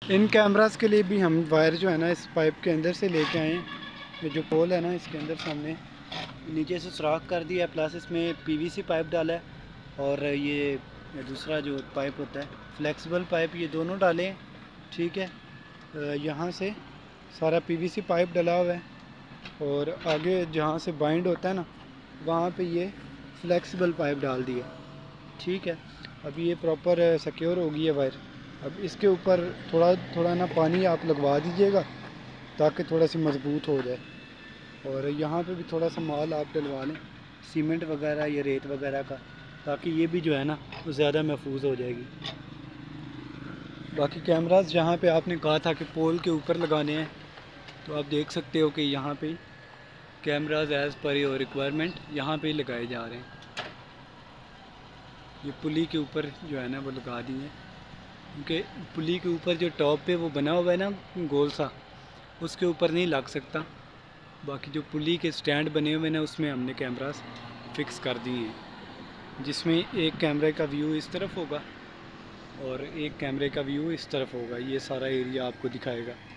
इन cameras के लिए भी हम वायर जो है ना इस पाइप के अंदर से लेके आए हैं। ये जो पोल है ना इसके अंदर सामने नीचे से सुराख कर दिया है, प्लस इसमें पीवीसी पाइप डाला है और ये दूसरा जो पाइप होता है फ्लेक्सिबल पाइप, ये दोनों डाले हैं। ठीक है, यहाँ से सारा पीवीसी पाइप डला हुआ है और आगे जहाँ से बाइंड होता है ना वहाँ पे ये फ्लेक्सिबल पाइप डाल दिया। ठीक है, अब ये प्रॉपर सिक्योर हो गई है वायर। अब इसके ऊपर थोड़ा थोड़ा ना पानी आप लगवा दीजिएगा ताकि थोड़ा सी मज़बूत हो जाए। और यहाँ पे भी थोड़ा सा माल आप डलवा लें, सीमेंट वगैरह या रेत वगैरह का, ताकि ये भी जो है ना वो ज़्यादा महफूज हो जाएगी। बाकी कैमरास जहाँ पे आपने कहा था कि पोल के ऊपर लगाने हैं, तो आप देख सकते हो कि यहाँ पे cameras as per your requirement यहाँ पे ही लगाए जा रहे हैं। ये पुली के ऊपर जो है ना वो लगा दिए, क्योंकि पुली के ऊपर जो टॉप पे वो बना हुआ है ना गोल सा, उसके ऊपर नहीं लग सकता। बाकी जो पुली के स्टैंड बने हुए हैं ना उसमें हमने कैमरास फिक्स कर दिए हैं, जिसमें एक कैमरे का व्यू इस तरफ होगा और एक कैमरे का व्यू इस तरफ होगा। ये सारा एरिया आपको दिखाएगा।